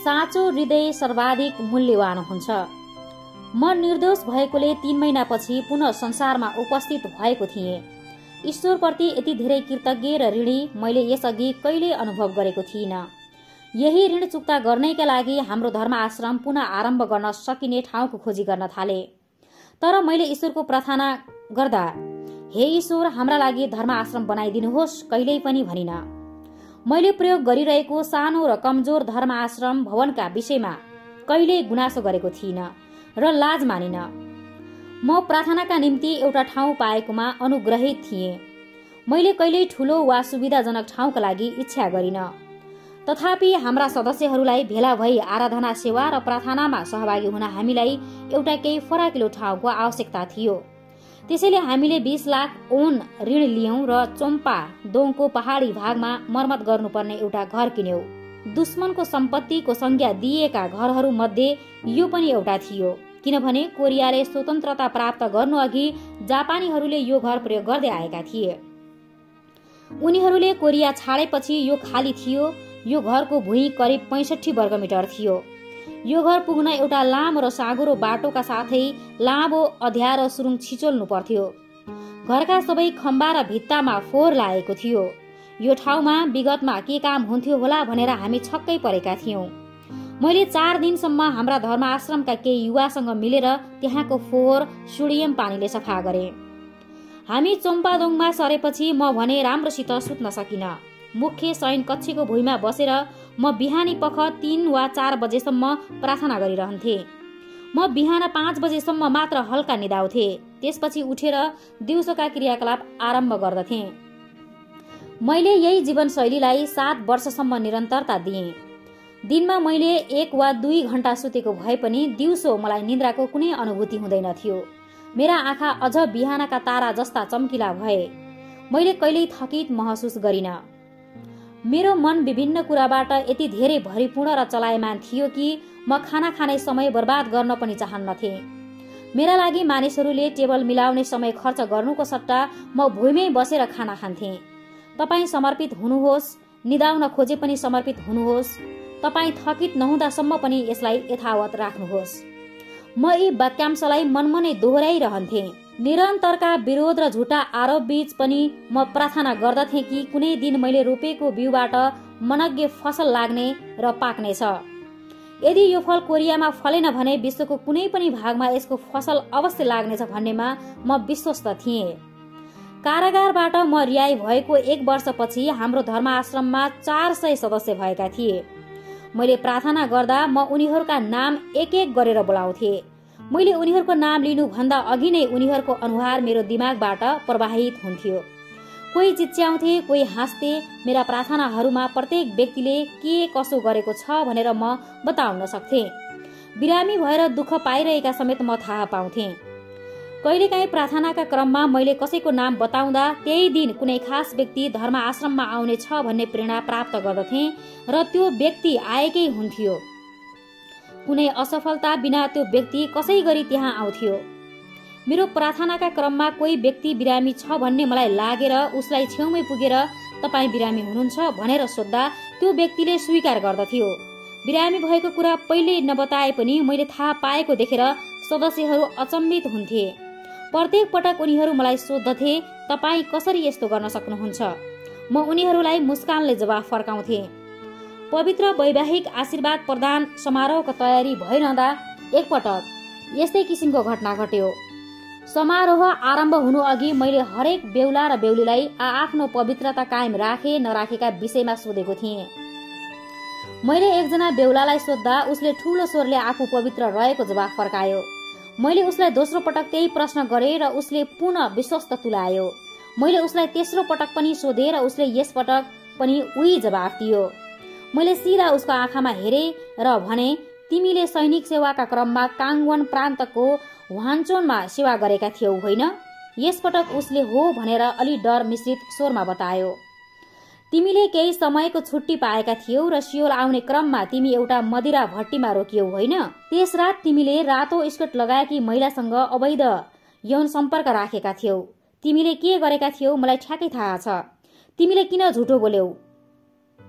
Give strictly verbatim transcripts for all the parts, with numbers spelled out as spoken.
साँचो हृदय सर्वाधिक मूल्यवान हुन्छ। म निर्दोष भएकोले तीन महिनापछि पुनः संसारमा उपस्थित भएको थिएँ। ईश्वरप्रति यति धेरै कृतज्ञ र ऋणी मैले यसअघि कहिल्यै अनुभव गरेको थिइनँ। यही ऋण चुक्ता गर्नैका लागि हाम्रो धर्म आश्रम पुनः आरम्भ गर्न सकिने ठाउँको खोजी गर्न थाले। तर मैले ईश्वरको प्रार्थना गर्दा हे ईश्वर हाम्रा लागि धर्म आश्रम बनाइदिनुहोस् कहिल्यै पनि भनिन। मैले प्रयोग गरिरहेको सानो र कमजोर धर्म आश्रम भवनका विषयमा कहिल्यै गुनासो गरेको थिइनँ र लाज मानिन। म प्रार्थनाका निम्ति एउटा ठाउँ पाएकोमा अनुग्रहित थिएँ। मैले कहिल्यै ठूलो वा सुविधाजनक ठाउँका लागि इच्छा गरिन। तथापि हाम्रा सदस्यहरूलाई भेला भई आराधना सेवा र प्रार्थनामा सहभागी हुन हामीलाई एउटा केही फराकिलो ठाउँको आवश्यकता थियो। त्यसैले हामीले बीस लाख ओन ऋण लियौं र चोम्पा दोङको पहाडी भागमा मर्मत गर्नुपर्ने एउटा घर किन्यौं। दुश्मनको सम्पत्तिको संज्ञा दिएका घरहरू मध्ये यो पनि एउटा थियो, किनभने कोरियाले स्वतन्त्रता प्राप्त गर्नु अघि जापानीहरूले यो घर प्रयोग गर्दै आएका थिए। उनीहरूले कोरिया छाडेपछि यो खाली थियो। यो घरको भुइँ करिब पैंसठी वर्ग मिटर थियो। यो घर पुग्न एउटा लामो र साँघुरो बाटोका साथै लामो अँध्यारो सुरुङ छिचोल्नु पर्थ्यो। घरका सबै खम्बा र भित्तामा फोहोर लागेको थियो। यो ठाउँमा विगतमा के काम हुन्थ्यो होला भनेर हामी छक्कै परेका थियौं। मैले चार दिनसम्म हाम्रा धर्म आश्रमका केही युवासँग मिलेर त्यहाँको फोहोर सोडियम पानीले सफा गरे। हामी चोम्पादोङमा सरेपछि म भने राम्रोसित सुत्न सकिन। मुख्य शयन कक्षको भुइँमा बसेर म बिहानी पख तीन वा चार बजेसम्म प्रार्थना गरिरहन्थे। म बिहान पाँच बजेसम्म मात्र हल्का निदाउँथे। त्यसपछि उठेर दिउँसोका क्रियाकलाप आरम्भ गर्दथे। मैले यही जीवनशैलीलाई सात वर्षसम्म निरन्तरता दिएँ। दिनमा मैले एक वा दुई घण्टा सुतेको भए पनि दिउँसो मलाई निन्द्राको कुनै अनुभूति हुँदैन थियो। मेरा आँखा अझ बिहानका तारा जस्ता चम्किला भए। मैले कहिल्यै थकित महसुस गरिन। मेरो मन विभिन्न कुराबाट यति धेरै भरिपूर्ण र चलायमान थियो कि म खाना खाने समय बर्बाद गर्न पनि चाहन्नथे। मेरा लागि मानिसहरूले टेबल मिलाउने समय खर्च गर्नुको सट्टा म भुइँमै बसेर खाना खान्थे। तपाईँ समर्पित हुनुहोस्, निदाउन खोजे पनि समर्पित हुनुहोस्, तपाईँ थकित नहुँदासम्म पनि यसलाई यथावत राख्नुहोस्। म यी वाक्यांशलाई मनमनै दोहोर्याइरहन्थे। निरन्तरका विरोध र झुटा आरोप बीच पनि म प्रार्थना गर्दथे कि कुनै दिन मैले रोपेको बिउबाट मनग्गे फसल लाग्ने र पाक्नेछ। यदि यो फल कोरियामा फलेन भने विश्वको कुनै पनि भागमा यसको फसल अवश्य लाग्नेछ भन्नेमा म विश्वस्त थिएँ। कारागारबाट म रिहाई भएको एक वर्षपछि हाम्रो धर्म आश्रममा चार सय सदस्य भएका थिए। मैले प्रार्थना गर्दा म उनीहरूका नाम एक एक गरेर बोलाउँथे। मैले उनीहरूको नाम लिनुभन्दा अघि नै उनीहरूको अनुहार मेरो दिमागबाट प्रवाहित हुन्थ्यो। कोही चिच्याउँथे, कोही हाँस्थे। मेरा प्रार्थनाहरूमा प्रत्येक व्यक्तिले के कसो गरेको छ भनेर म बताउन सक्थे। बिरामी भएर दुःख पाइरहेका समेत म थाहा पाउँथे। कहिलेकाहीँ प्रार्थनाका क्रममा मैले कसैको नाम बताउँदा त्यही दिन कुनै खास व्यक्ति धर्म आश्रममा आउने छ भन्ने प्रेरणा प्राप्त गर्दथे र त्यो व्यक्ति आएकै हुन्थ्यो। कुनै असफलता बिना त्यो व्यक्ति कसै गरी त्यहाँ आउँथ्यो। मेरो प्रार्थनाका क्रममा कोही व्यक्ति बिरामी छ भन्ने मलाई लागेर उसलाई छेउमै पुगेर तपाईँ बिरामी हुनुहुन्छ भनेर सोद्धा त्यो व्यक्तिले स्वीकार गर्दथ्यो। बिरामी भएको कुरा पहिले नबताए पनि मैले थाहा पाएको देखेर सदस्यहरू अचम्मित हुन्थे। प्रत्येक पटक उनीहरू मलाई सोध्दथे, तपाईँ कसरी यस्तो गर्न सक्नुहुन्छ? म उनीहरूलाई मुस्कानले जवाफ फर्काउँथे। पवित्र वैवाहिक आशीर्वाद प्रदान समारोहको तयारी भइरहँदा एकपटक यस्तै किसिमको घटना घट्यो। समारोह आरम्भ हुनु अघि मैले हरेक बेहुला र बेहुलीलाई आआफ्नो पवित्रता कायम राखे नराखेका विषयमा सोधेको थिएँ। मैले एकजना बेहुलालाई सोद्धा उसले ठूलो स्वरले आफू पवित्र रहेको जवाफ फर्कायो। मैले उसलाई दोस्रो पटक त्यही प्रश्न गरे र उसले पुनः विश्वस्त तुल्यायो। मैले उसलाई तेस्रो पटक पनि सोधे र उसले यस पटक पनि उही जवाफ दियो। मैले सिधा उसको आँखामा हेरे र भने, तिमीले सैनिक सेवाका क्रममा काङवन प्रान्तको ह्वान्चोनमा सेवा गरेका थियौ होइन? यसपटक उसले हो भनेर अलि डर मिश्रित स्वरमा बतायो। तिमीले केही समयको छुट्टी पाएका थियौ र सियोल आउने क्रममा तिमी एउटा मदिरा भट्टीमा रोकियौ होइन? त्यस रात तिमीले रातो स्कर्ट लगाएकी महिलासँग अवैध यौन सम्पर्क राखेका थियौ। तिमीले के गरेका थियौ मलाई ठ्याक्कै थाहा छ। तिमीले किन झुटो बोल्यौ?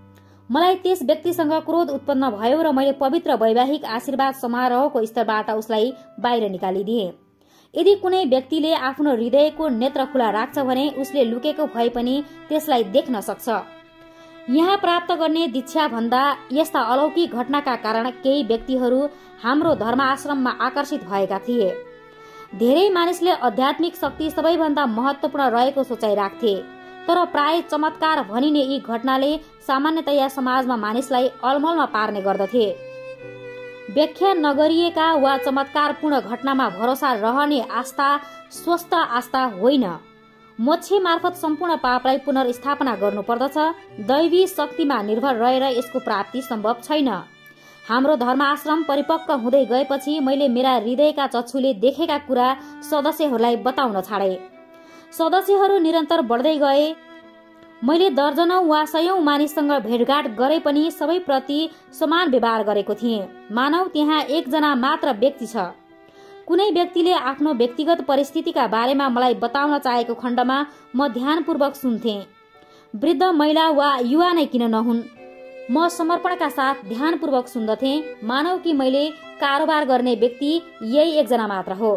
मलाई त्यस व्यक्तिसँग क्रोध उत्पन्न भयो र मैले पवित्र वैवाहिक आशीर्वाद समारोहको स्तरबाट उसलाई बाहिर निकालिदिए। यदि कुनै व्यक्तिले आफ्नो हृदयको नेत्र खुला राख्छ भने उसले लुकेको भए पनि त्यसलाई देख्न सक्छ। यहाँ प्राप्त गर्ने दीक्षा भन्दा यस्ता अलौकिक घटनाका कारण केही व्यक्तिहरू हाम्रो धर्माश्रममा आकर्षित भएका थिए। धेरै मानिसले आध्यात्मिक शक्ति सबैभन्दा महत्वपूर्ण रहेको सोचाइ राख्थे, तर प्राय चमत्कार भनिने यी घटनाले सामान्यतया समाजमा मानिसलाई अलमलमा पार्ने गर्दथे। व्याख्या नगरिएका वा चमत्कारपूर्ण घटनामा भरोसा रहने आस्था स्वस्थ आस्था होइन। मोक्ष मार्फत सम्पूर्ण पापलाई पुनर्स्थापना गर्नुपर्दछ। दैवी शक्तिमा निर्भर रहेर यसको प्राप्ति सम्भव छैन। हाम्रो धर्माश्रम परिपक्व हुँदै गएपछि मैले मेरा हृदयका चक्षुले देखेका कुरा सदस्यहरूलाई बताउन छाडे। सदस्यहरू निरन्तर बढ्दै गए। मैले दर्जनौं वा सयौं मानिससँग भेटघाट गरे पनि सबैप्रति समान व्यवहार गरेको थिएँ। मानव त्यहाँ एकजना मात्र व्यक्ति छ। कुनै व्यक्तिले आफ्नो व्यक्तिगत परिस्थितिका बारेमा मलाई बताउन चाहेको खण्डमा म ध्यानपूर्वक सुन्थेँ। वृद्ध महिला वा युवा नै किन नहुन्, म समर्पणका साथ ध्यानपूर्वक सुन्दथे। मानव कि मैले कारोबार गर्ने व्यक्ति यही एकजना मात्र हो।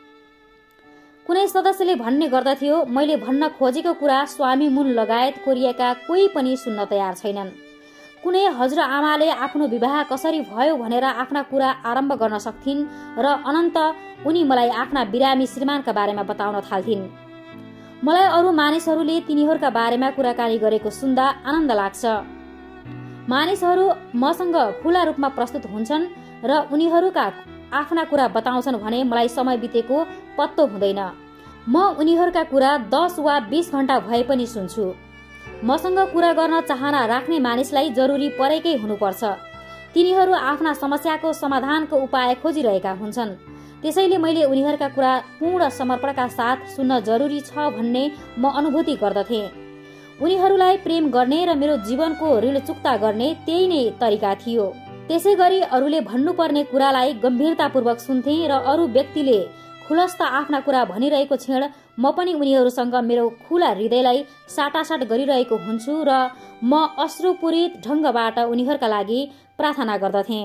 कुनै सदस्यले भन्ने गर्दथ्यो, मैले भन्न खोजेको कुरा स्वामी मुन लगायत कोरियाका कोही पनि सुन्न तयार छैनन्। कुनै हजुरआमाले आफ्नो विवाह कसरी भयो भनेर आफ्ना कुरा आरम्भ गर्न सक्थिन् र अनन्त उनी मलाई आफ्ना बिरामी श्रीमानका बारेमा बताउन थाल्थिन्। मलाई अरू मानिसहरूले तिनीहरूका बारेमा कुराकानी गरेको सुन्दा आनन्द लाग्छ। मानिसहरू मसँग खुला रूपमा प्रस्तुत हुन्छन् र उनीहरूका आफ्ना कुरा बताउँछन् भने मलाई समय बितेको पत्तो हुँदैन। म उनीहरूका कुरा दस वा बीस घण्टा भए पनि सुन्छु। मसँग कुरा गर्न चाहना राख्ने मानिसलाई जरुरी परेकै हुनुपर्छ। तिनीहरू आफ्ना समस्याको समाधानको उपाय खोजिरहेका हुन्छन्। त्यसैले मैले उनीहरूका कुरा पूर्ण समर्पणका साथ सुन्न जरुरी छ भन्ने म अनुभूति गर्दथे। उनीहरूलाई प्रेम गर्ने र मेरो जीवनको ऋण चुक्ता गर्ने त्यही नै तरिका थियो। त्यसै गरी अरूले भन्नुपर्ने कुरालाई गम्भीरतापूर्वक सुन्थे र अरू व्यक्तिले खुलस्त आफ्ना कुरा भनिरहेको क्षण म पनि उनीहरूसँग मेरो खुला हृदयलाई साटासाट गरिरहेको हुन्छु र म अश्रुपूरित ढंगबाट उनीहरूका लागि प्रार्थना गर्दथे।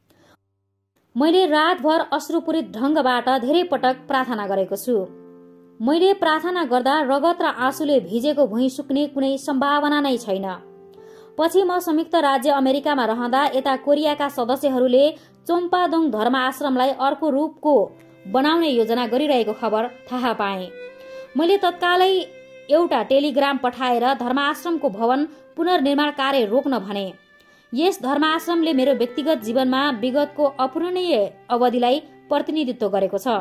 मैले रातभर अश्रुपूरित ढंगबाट धेरै पटक प्रार्थना गरेको छु। मैले प्रार्थना गर्दा रगत र आँसुले भिजेको भुइँ सुक्ने कुनै सम्भावना नै छैन। पछि म संयुक्त राज्य अमेरिकामा रहँदा यता कोरियाका सदस्यहरूले चोम्पादोङ धर्म आश्रमलाई अर्को रूपको बनाउने योजना गरिरहेको खबर थाहा पाएँ। मैले तत्कालै एउटा टेलिग्राम पठाएर धर्माश्रमको भवन पुनर्निर्माण कार्य रोक्न भने। यस धर्माश्रमले मेरो व्यक्तिगत जीवनमा विगतको अपूरणीय अवधिलाई प्रतिनिधित्व गरेको छ।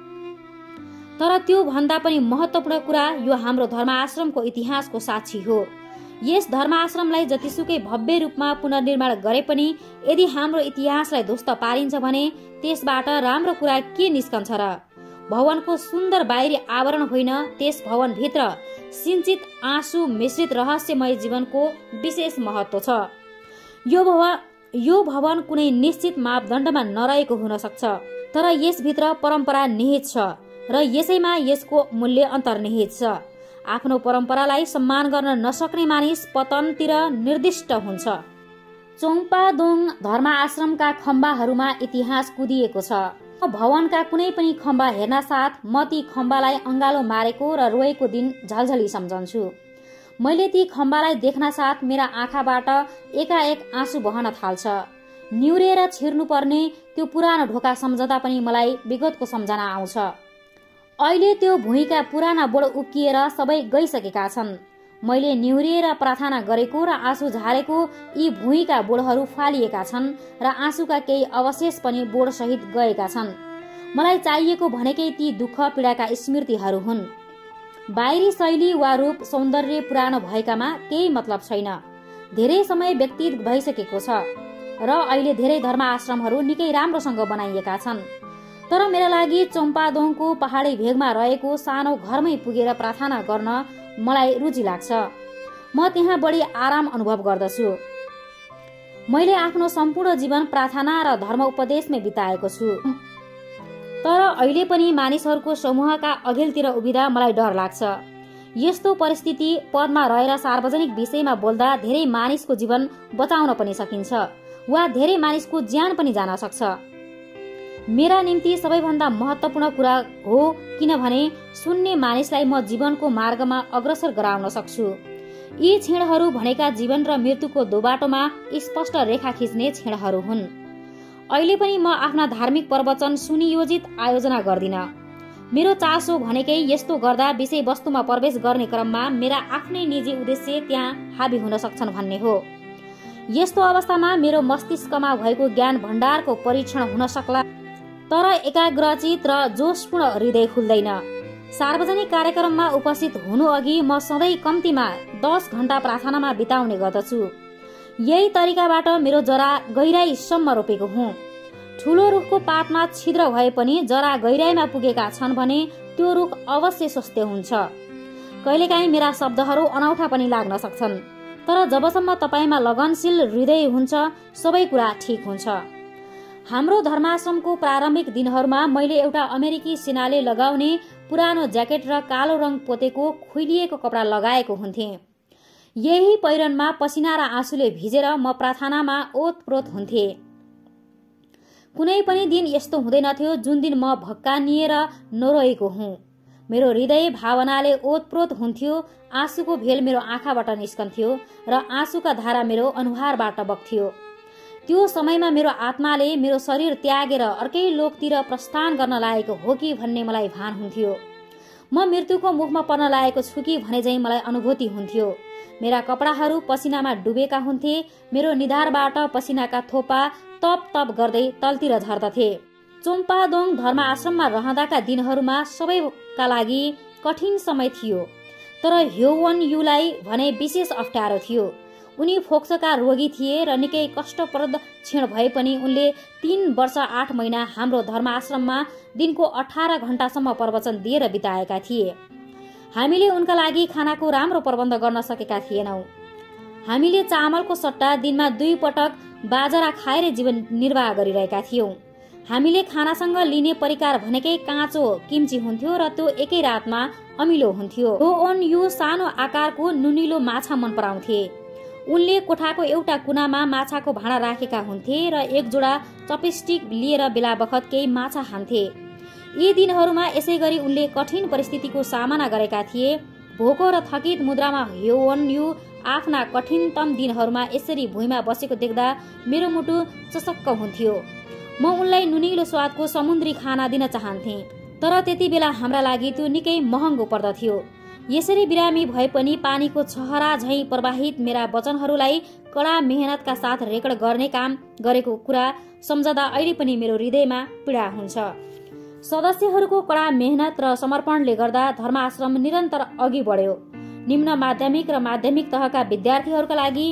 तर त्यो भन्दा पनि महत्वपूर्ण कुरा यो हाम्रो धर्माश्रमको इतिहासको साक्षी हो। यस धर्माश्रमलाई जतिसुकै भव्य रूपमा पुनर्निर्माण गरे पनि यदि हाम्रो इतिहासलाई ध्वस्त पारिन्छ भने त्यसबाट राम्रो कुरा के निस्कन्छ र? भवनको सुन्दर बाहिरी आवरण होइन, त्यस भवनभित्र सिंचित आँसु मिश्रित रहस्यमय जीवनको विशेष महत्व छ। यो भवन यो भवन कुनै निश्चित मापदण्डमा नरहेको हुन सक्छ, तर यसभित्र परम्परा निहित छ र यसैमा यसको मूल्य अन्तर्निहित छ। आफ्नो परम्परालाई सम्मान गर्न नसक्ने मानिस पतनतिर निर्दिष्ट हुन्छ। चोङपादोङ धर्म आश्रमका खम्बाहरूमा इतिहास कुदिएको छ। भवनका कुनै पनि खम्बा हेर्न साथ म ती खम्बालाई अङ्गालो मारेको र रोएको दिन झलझली सम्झन्छु। मैले ती खम्बालाई देख्न साथ मेरा आँखाबाट एकाएक आँसु बहन थाल्छ। निउरेर छिर्नु पर्ने त्यो पुरानो ढोका सम्झदा पनि मलाई विगतको सम्झना आउँछ। अहिले त्यो भुइँका पुराना बोर्ड उक्किएर सबै गइसकेका छन्। मैले निहुरिएर प्रार्थना गरेको र आँसु झारेको यी भुइँका बोर्डहरू फालिएका छन् र आँसुका केही अवशेष पनि बोर्ड सहित गएका छन्। मलाई चाहिएको भनेकै ती दुःख पीडाका स्मृतिहरू हुन्। बाहिरी शैली वा रूप सौन्दर्य पुरानो भएकामा केही मतलब छैन। धेरै समय व्यतीत भइसकेको छ र अहिले धेरै धर्म आश्रमहरू निकै राम्रोसँग बनाइएका छन्। तर मेरा लागि चोम्पादोङको पहाडी भेगमा रहेको सानो घरमै पुगेर प्रार्थना गर्न मलाई रुचि लाग्छ। म त्यहाँ बढी आराम अनुभव गर्दछु। मैले आफ्नो सम्पूर्ण जीवन प्रार्थना र धर्म उपदेशमै बिताएको छु। तर अहिले पनि मानिसहरूको समूहका अघिल्तिर उभिँदा मलाई डर लाग्छ। यस्तो परिस्थिति पदमा रहेर सार्वजनिक विषयमा बोल्दा धेरै मानिसको जीवन बचाउन पनि सकिन्छ वा धेरै मानिसको ज्यान पनि जान सक्छ। मेरा निम्ति सबैभन्दा महत्त्वपूर्ण कुरा हो किनभने सुन्ने मानिसलाई म जीवनको मार्गमा अग्रसर गराउन सक्छु। यी क्षणहरू भनेका जीवन र मृत्युको दोबाटोमा स्पष्ट रेखा खिच्ने क्षणहरू हुन्। अहिले पनि म आफ्ना धार्मिक प्रवचन सुनियोजित आयोजना गर्दिन। मेरो चासो भनेकै यस्तो गर्दा विषयवस्तुमा प्रवेश गर्ने क्रममा मेरा आफ्नै निजी उद्देश्य त्यहाँ हाबी हुन सक्छन् भन्ने हो। यस्तो अवस्थामा मेरो मस्तिष्कमा भएको ज्ञान भण्डारको परीक्षण हुन सक्ला, तर एकाग्रचित र जोशपूर्ण हृदय खुल्दैन। सार्वजनिक कार्यक्रममा उपस्थित हुनु अघि म सधैँ कम्तीमा दस घण्टा प्रार्थनामा बिताउने गर्दछु। यही तरिकाबाट मेरो जरा गहिराईसम्म रोपेको हुँ। ठूलो रुखको पातमा छिद्र भए पनि जरा गहिराईमा पुगेका छन् भने त्यो रुख अवश्य स्वस्थ हुन्छ। कहिलेकाहीँ मेरा शब्दहरू अनौठा पनि लाग्न सक्छन्, तर जबसम्म तपाईमा लगनशील हृदय हुन्छ सबै कुरा ठिक हुन्छ। हाम्रो धर्माश्रमको प्रारम्भिक दिनहरूमा मैले एउटा अमेरिकी सेनाले लगाउने पुरानो ज्याकेट र कालो रङ पोतेको खुइलिएको कपडा लगाएको हुन्थे। यही पहिरनमा पसिना र आँसुले भिजेर म प्रार्थनामा ओतप्रोत हुन्थे। कुनै पनि दिन यस्तो हुँदैनथ्यो जुन दिन म भक्कानिएर नरोएको हुँ। मेरो हृदय भावनाले ओतप्रोत हुन्थ्यो। आँसुको भेल मेरो आँखाबाट निस्कन्थ्यो र आँसुका धारा मेरो अनुहारबाट बग्थ्यो। त्यो समयमा मेरो आत्माले मेरो शरीर त्यागेर अर्कै लोकतिर प्रस्थान गर्न लागेको हो कि भन्ने मलाई भान हुन्थ्यो। म मृत्युको मुखमा पर्न लागेको छु कि भने झैं मलाई अनुभूति हुन्थ्यो। मेरा कपडाहरू पसिनामा डुबेका हुन्थे। मेरो निधारबाट पसिनाका थोपा तप तप गर्दै तलतिर झर्दथे। चोम्पादोङ धर्म आश्रममा रहँदाका दिनहरूमा सबैका लागि कठिन समय थियो, तर ह्योवन युलाई भने विशेष अप्ठ्यारो थियो। उनी फोक्सोका रोगी थिए र निकै कष्टप्रद क्षण भए पनि उनले तीन वर्ष आठ महिना हाम्रो धर्माश्रममा दिनको अठार घण्टासम्म प्रवचन दिएर बिताएका थिए। हामीले उनका लागि खानाको राम्रो प्रबन्ध गर्न सकेका थिएनौं। हामीले चामलको सट्टा दिनमा दुई पटक बाजरा खाएर जीवन निर्वाह गरिरहेका थियौं। हामीले खानासँग लिने परिकार भनेकै काँचो किम्ची हुन्थ्यो र त्यो एकै रातमा अमिलो हुन्थ्यो। ओन यो सानो आकारको नुनिलो माछा मन पराउँथे। उनले कोठाको एउटा कुनामा माछाको भाँडा राखेका हुन्थे र एक जोडा चपस्टिक लिएर बेला बखत केही माछा खान्थे। यी दिनहरूमा यसै गरी उनले कठिन परिस्थितिको सामना गरेका थिए। भोको र थकित मुद्रामा ह्योवन यु आफ्ना कठिनतम दिनहरूमा यसरी भुइँमा बसेको देख्दा मेरो मुटु चसक्क हुन्थ्यो। म उनलाई नुनिलो स्वादको समुद्री खाना दिन चाहन्थे, तर त्यति बेला हाम्रा लागि त्यो निकै महँगो पर्दथ्यो। यसरी बिरामी भए पनि पानीको छहरा झैं प्रवाहित मेरा वचनहरूलाई कडा मेहनतका साथ रेकर्ड गर्ने काम गरेको कुरा सम्झदा अहिले पनि मेरो हृदयमा पीडा हुन्छ। सदस्यहरूको कडा मेहनत र समर्पणले गर्दा धर्माश्रम निरन्तर अघि बढ्यो। निम्न माध्यमिक र माध्यमिक तहका विद्यार्थीहरूका लागि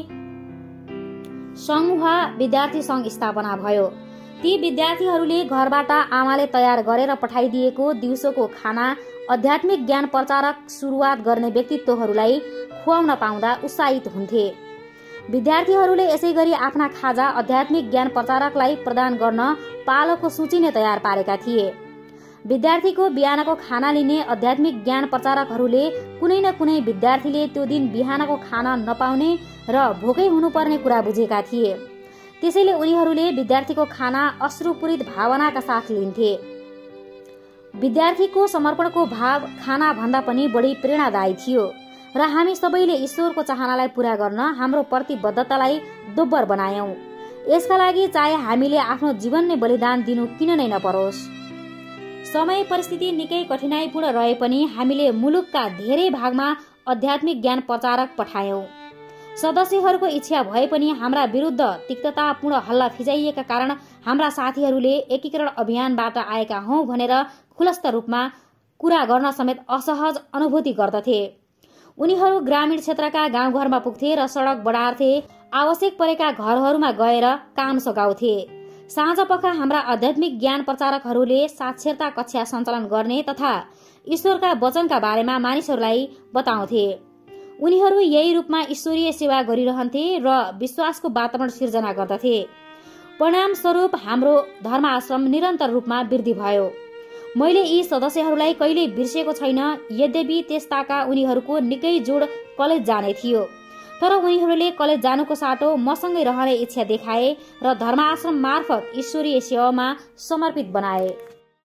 संघ विद्यार्थी संघ स्थापना भयो। ती विद्यार्थीहरूले घरबाट आमाले तयार गरेर पठाइदिएको दिउँसोको खाना आध्यात्मिक ज्ञान प्रचारक सुरुवात गर्ने व्यक्तित्वहरूलाई खुवाउन पाउँदा उत्साहित हुन्थे। विद्यार्थीहरूले यसै गरी आफ्ना खाजा आध्यात्मिक ज्ञान प्रचारकलाई प्रदान गर्न पालोको सूची नै तयार पारेका थिए। विद्यार्थीको बिहानको खाना लिने आध्यात्मिक ज्ञान प्रचारकहरूले कुनै न कुनै विद्यार्थीले त्यो दिन बिहानको खाना नपाउने र भोकै हुनुपर्ने कुरा बुझेका थिए। त्यसैले उनीहरूले विद्यार्थीको खाना अश्रुपूरित भावनाका साथ लिन्थे। विद्यार्थीको समर्पणको भाव खाना भन्दा पनि बढी प्रेरणादायी थियो र हामी सबैले ईश्वरको चाहनालाई पूरा गर्न हाम्रो प्रतिबद्धतालाई दोब्बर बनायौं। यसका लागि चाहे हामीले आफ्नो जीवन नै बलिदान दिनु किन नै नपरोस्। समय परिस्थिति निकै कठिनाईपूर्ण रहे पनि हामीले मुलुकका धेरै भागमा आध्यात्मिक ज्ञान प्रचारक पठायौं। सदस्यहरूको इच्छा भए पनि हाम्रा विरुद्ध तिक्ततापूर्ण हल्ला फिजाइएका कारण हाम्रा साथीहरूले एकीकरण अभियानबाट आएका हौं भनेर खुलस्त रूपमा कुरा गर्न समेत असहज अनुभूति गर्दथे। उनीहरू ग्रामीण क्षेत्रका गाउँघरमा पुग्थे र सडक बढार्थे, आवश्यक परेका घरहरूमा गएर काम सघाउँथे। साँझ पख हाम्रा आध्यात्मिक ज्ञान प्रचारकहरूले साक्षरता कक्षा सञ्चालन गर्ने तथा ईश्वरका वचनका बारेमा मानिसहरूलाई बताउँथे। उनीहरू यही रूपमा ईश्वरीय सेवा गरिरहन्थे र विश्वासको वातावरण सिर्जना गर्दथे। परिणाम स्वरूप हाम्रो धर्म आश्रम निरन्तर रूपमा वृद्धि भयो। मैले यी सदस्यहरूलाई कहिल्यै बिर्सेको छैन। यद्यपि त्यस्ताका उनीहरूको निकै जोड कलेज जाने थियो, तर उनीहरूले कलेज जानुको साटो मसँगै रहने इच्छा देखाए र धर्माश्रम मार्फत ईश्वरीय सेवामा समर्पित बनाए।